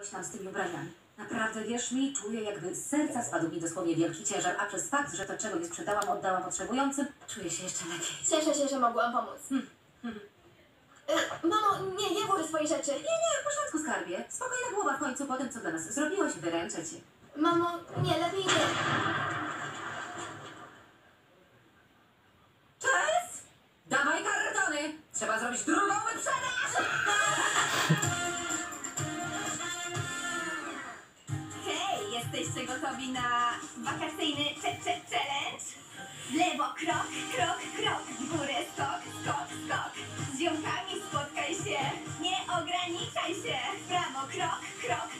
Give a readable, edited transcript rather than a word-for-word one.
Pomogłeś nam z tymi ubraniami. Naprawdę, wierz mi, czuję, jakby z serca spadł mi dosłownie wielki ciężar, a przez fakt, że to, czego nie sprzedałam, oddałam potrzebującym, czuję się jeszcze lepiej. Cieszę się, że mogłam pomóc. Mamo, nie włożę swojej rzeczy. Nie, w porządku, skarbie. Spokojna głowa w końcu po tym, co dla nas zrobiłaś, wyręczę cię. Mamo, nie, lepiej nie. Czas! Dawaj kartony! Trzeba zrobić drugą wyprzedaż! Hej, jesteście gotowi na wakacyjny challenge? W lewo krok, krok, krok, w górę skok, skok, skok. Z ziomkami spotkaj się, nie ograniczaj się. W prawo krok, krok,